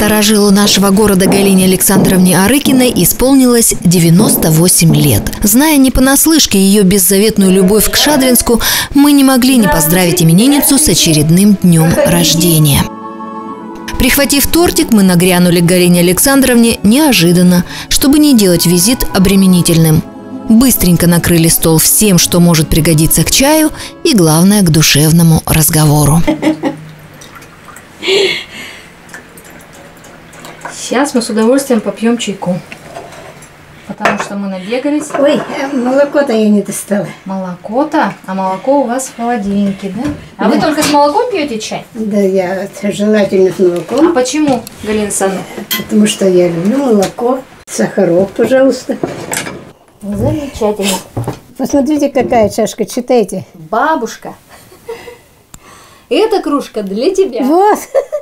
Старожилу нашего города Галине Александровне Арыкиной исполнилось 98 лет. Зная не понаслышке ее беззаветную любовь к Шадринску, мы не могли не поздравить именинницу с очередным днем рождения. Прихватив тортик, мы нагрянули к Галине Александровне неожиданно, чтобы не делать визит обременительным. Быстренько накрыли стол всем, что может пригодиться к чаю и, главное, к душевному разговору. Сейчас мы с удовольствием попьем чайку, потому что мы набегались. Ой, молоко-то я не достала. Молоко-то? А молоко у вас в холодильнике, да? А да. Вы только с молоком пьете чай? Да, я желательно с молоком. А почему, Галина Александровна? Потому что я люблю молоко. Сахарок, пожалуйста. Замечательно. Посмотрите, какая чашка, читайте. Бабушка, эта кружка для тебя. Вот.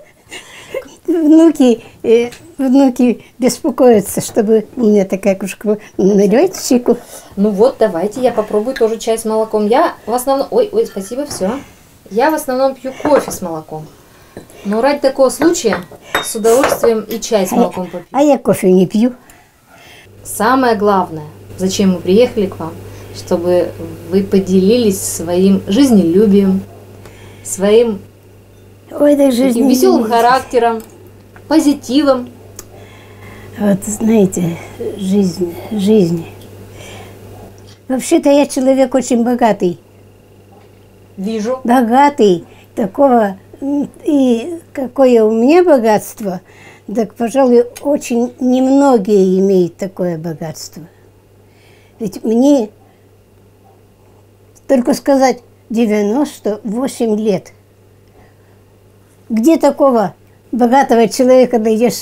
Внуки беспокоятся, чтобы у меня такая кружка. Наливайте чайку. Ну вот, давайте я попробую тоже чай с молоком. Я в основном... Ой, спасибо, все. Я в основном пью кофе с молоком. Но ради такого случая с удовольствием и чай с молоком попью. А я кофе не пью. Самое главное, зачем мы приехали к вам, чтобы вы поделились своим жизнелюбием, своим таким веселым характером, позитивом. Вот знаете, жизнь. Вообще-то я человек очень богатый. Вижу. Богатый. Такого, и какое у меня богатство, так, пожалуй, очень немногие имеют такое богатство. Ведь мне, только сказать, 98 лет. Где такого богатого человека найдешь?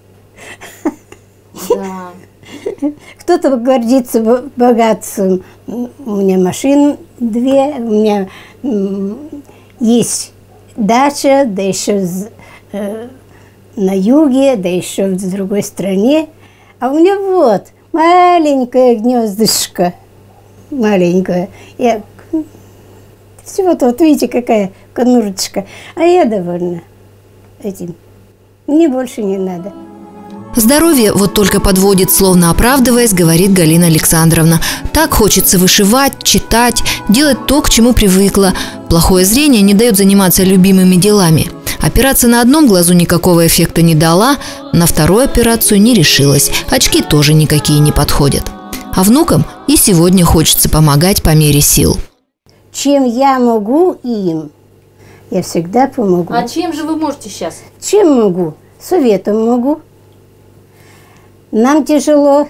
Да. Кто-то гордится богатством. У меня машин 2, у меня есть дача, да еще на юге, да еще в другой стране. А у меня вот маленькое гнездышко. Маленькое. Всего-то, вот видите, какая конурочка. А я довольна этим. Мне больше не надо. Здоровье вот только подводит, словно оправдываясь, говорит Галина Александровна. Так хочется вышивать, читать, делать то, к чему привыкла. Плохое зрение не дает заниматься любимыми делами. Операция на одном глазу никакого эффекта не дала, на вторую операцию не решилась. Очки тоже никакие не подходят. А внукам и сегодня хочется помогать по мере сил. Чем я могу им, я всегда помогу. А чем же вы можете сейчас? Чем могу? Советом могу. Нам тяжело,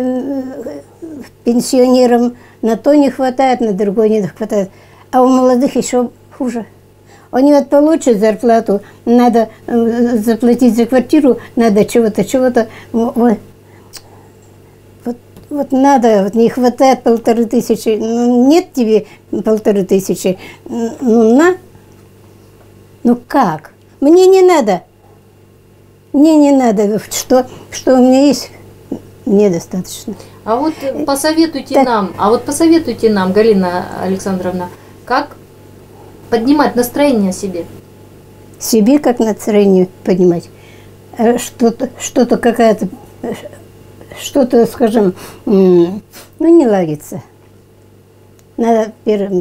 пенсионерам на то не хватает, на другое не хватает. А у молодых еще хуже. Они вот получат зарплату, надо заплатить за квартиру, надо чего-то. Вот надо, вот не хватает 1500. Ну, нет тебе 1500. Ну, на. Ну, как? Мне не надо. Мне не надо. Что у меня есть, мне достаточно. А вот посоветуйте нам, Галина Александровна, как поднимать настроение себе? Себе как настроение поднимать? Что-то какая-то... Что-то, скажем, ну, не ладится. Надо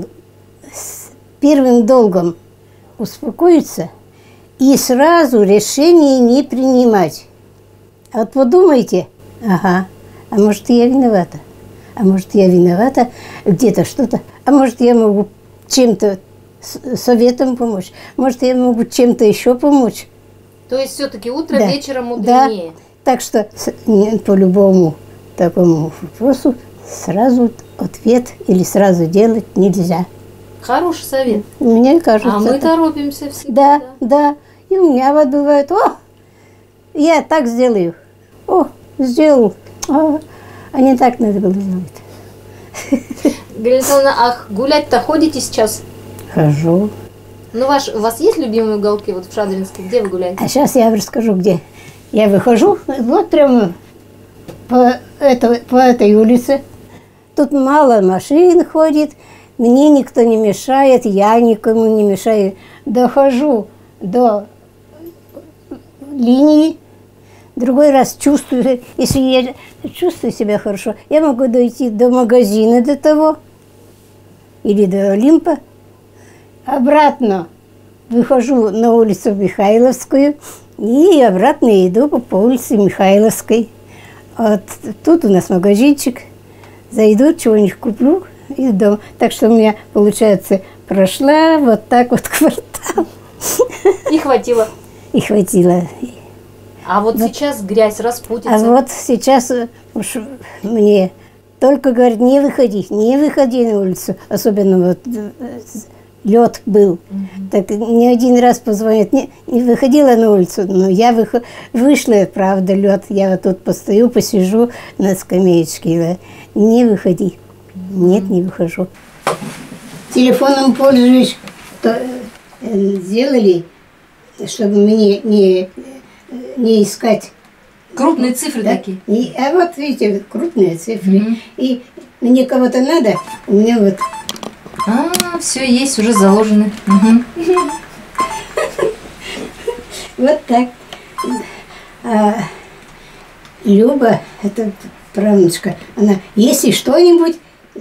первым долгом успокоиться и сразу решение не принимать. А вот подумайте, ага, а может, я виновата? А может, я виновата где-то что-то? А может, я могу чем-то советом помочь? Может, я могу чем-то еще помочь? То есть все-таки утро да. вечером мудренее? Да. Так что по любому такому вопросу сразу ответ или сразу делать нельзя. Хороший совет. Мне кажется. А мы торопимся всегда. Да. И у меня вот бывает, я так сделаю. Сделал. А не так надо было делать. Галина Александровна, а гулять-то ходите сейчас? Хожу. Ну, у вас есть любимые уголки вот в Шадринске? Где вы гуляете? А сейчас я вам расскажу, где. Я выхожу, вот прямо по этой улице. Тут мало машин ходит, мне никто не мешает, я никому не мешаю. Дохожу до линии, Другой раз чувствую, если я чувствую себя хорошо, я могу дойти до магазина до того, или до Олимпа. Обратно выхожу на улицу Михайловскую и обратно иду по улице Михайловской. Вот тут у нас магазинчик, зайду, чего-нибудь куплю и дома. Так что у меня, получается, прошла вот так вот квартал. И хватило. И хватило. А вот сейчас грязь, распутится. А вот сейчас уж мне только говорят, не выходи на улицу. Особенно вот лед был. Так не один раз позвонят, не выходила на улицу, но я вышла, правда, лед. Я вот тут постою, посижу на скамеечке. Не выходи. Нет, не выхожу. Телефоном пользуюсь, сделали, чтобы мне не искать. Крупные цифры, да, такие. А вот видите, крупные цифры. И мне кого-то надо, у меня вот. Все есть, уже заложены. Вот так. Люба, это правнучка, она, если что-нибудь,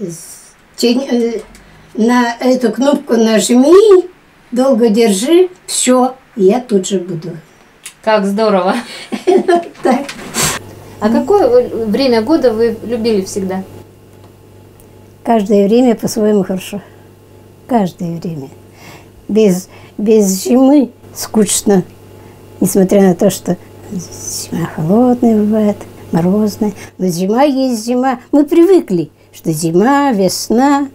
на эту кнопку нажми, долго держи, все, я тут же буду. Как здорово. Так. А какое время года вы любили всегда? Каждое время по-своему хорошо. Каждое время. Без зимы скучно. Несмотря на то, что зима холодная бывает, морозная. Но зима есть зима. Мы привыкли, что зима, весна,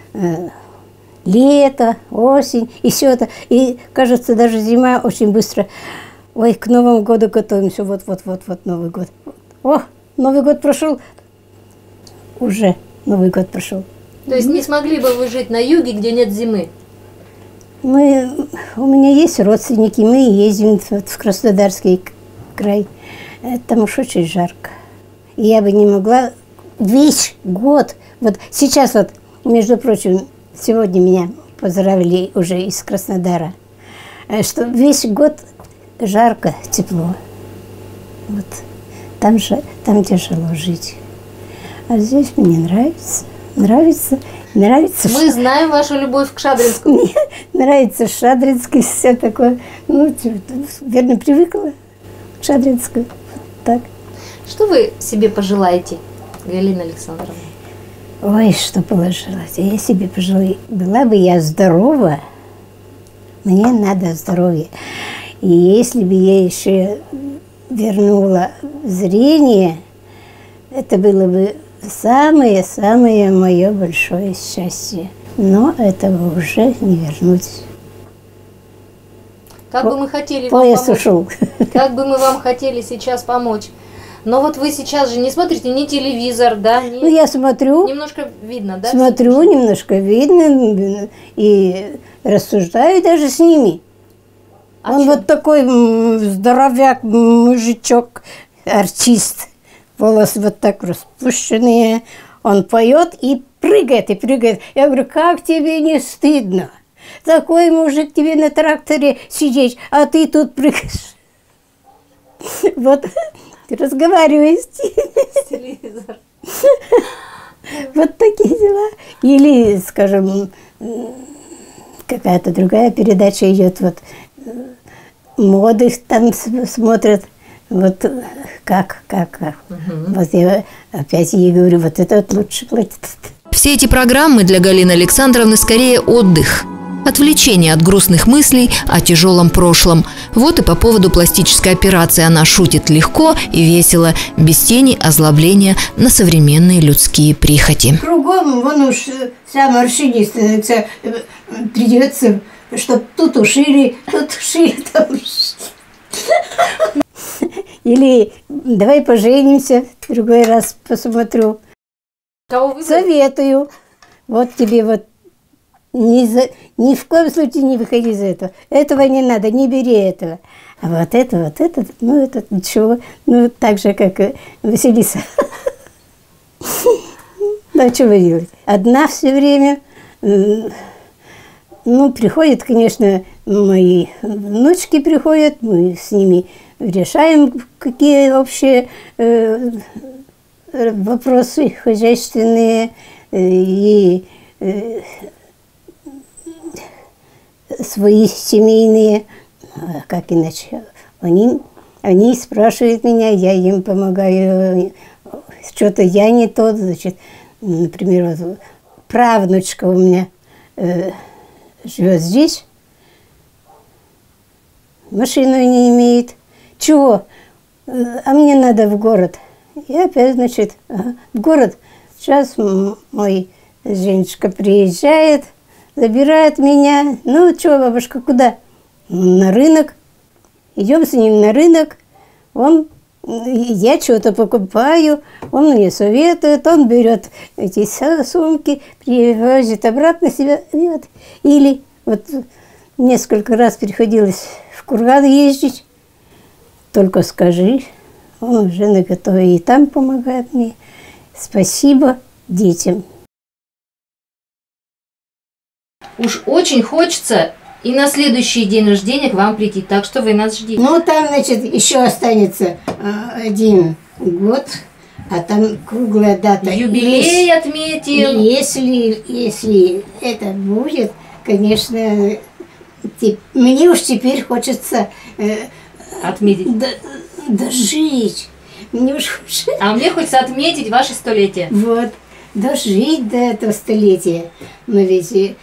лето, осень и все это. И кажется, даже зима очень быстро. Ой, к Новому году готовимся. Вот Новый год. О, Новый год прошел. Уже Новый год прошел. То есть не смогли бы вы жить на юге, где нет зимы? У меня есть родственники, мы ездим в Краснодарский край. Там уж очень жарко. И я бы не могла весь год. Вот сейчас вот, между прочим, сегодня меня поздравили уже из Краснодара, что весь год жарко, тепло. Вот. Там тяжело жить. А здесь мне нравится. Нравится. Мы знаем вашу любовь к Шадринску. Мне нравится Шадринский, все такое. Ну, верно, привыкла к Шадринску. Так. Что вы себе пожелаете, Галина Александровна? Ой, что пожелать? Я себе пожелаю. Была бы я здорова, мне надо здоровье. И если бы я еще вернула зрение, это было бы самое-самое мое большое счастье. Но этого уже не вернуть. Как бы мы хотели вам поезд помочь. ушел. Как бы мы вам хотели сейчас помочь. Но вот вы сейчас же не смотрите ни телевизор, да? Ну, я смотрю. Немножко видно, да? Смотрю, немножко видно. И рассуждаю даже с ними. Он вот такой здоровяк, мужичок, артист. Волосы вот так распущенные. Он поет и прыгает, и прыгает. Я говорю, как тебе не стыдно? Такой мужик тебе на тракторе сидеть, а ты тут прыгаешь. Вот, разговариваю с телевизор. Вот такие дела. Или, скажем, какая-то другая передача идет, вот моды там смотрят. Вот как. Вот я опять ей говорю, вот это вот лучше платит. Все эти программы для Галины Александровны скорее отдых. Отвлечение от грустных мыслей о тяжелом прошлом. Вот и по поводу пластической операции она шутит легко и весело, без тени озлобления на современные людские прихоти. Кругом вон уж вся морщинист придется, чтоб тут ушили, там ушили. Или давай поженимся, в другой раз посмотрю. Кого вы советую. Вот тебе вот ни в коем случае не выходи из этого. Этого не надо, не бери этого. А вот это, ну это ничего. Ну так же, как Василиса. Да, что вы делаете? Одна все время. Ну, приходит, конечно, мои внучки приходят, мы с ними решаем какие общие вопросы хозяйственные и свои семейные. А как иначе? Они спрашивают меня, я им помогаю. Что-то я не тот, значит, например, вот правнучка у меня живет здесь, машину не имеет. Чего? А мне надо в город. И опять, значит, в город. Сейчас мой Женечка приезжает, забирает меня. Ну, что, бабушка, куда? На рынок. Идем с ним на рынок. Я что-то покупаю, он мне советует, он берет эти сумки, привозит обратно себя. Или вот несколько раз приходилось в Курган ездить. Только скажи, он уже наготове и там помогает мне. Спасибо детям. Уж очень хочется и на следующий день рождения к вам прийти, так что вы нас ждите. Ну, там, значит, еще останется 1 год, а там круглая дата. Юбилей отметим. Если это будет, конечно, мне уж теперь хочется отметить. Дожить. Мне уж хочется. А мне хочется отметить ваше 100-летие. Вот, дожить до этого 100-летия. Но ведь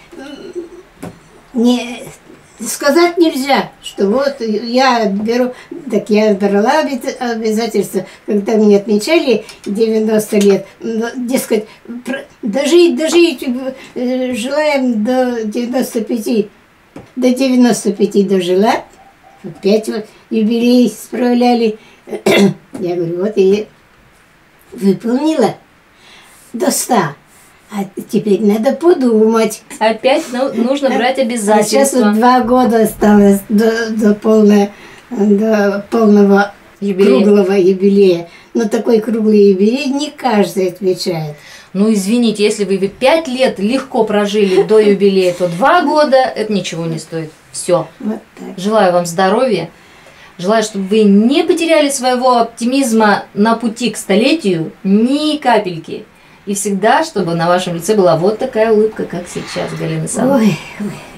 не сказать нельзя, что вот я беру, так я брала обязательства, когда мне отмечали 90 лет, дескать, дожить, желаем до 95 дожила, опять вот юбилей справляли. Я говорю, вот и выполнила до 100. А теперь надо подумать. Опять нужно брать обязательства. Сейчас вот 2 года осталось до полного круглого юбилея. Но такой круглый юбилей не каждый отмечает. Ну, извините, если вы 5 лет легко прожили до юбилея, то 2 года это ничего не стоит. Все. Вот так. Желаю вам здоровья. Желаю, чтобы вы не потеряли своего оптимизма на пути к 100-летию ни капельки. И всегда, чтобы на вашем лице была вот такая улыбка, как сейчас, Галина Александровна. Ой.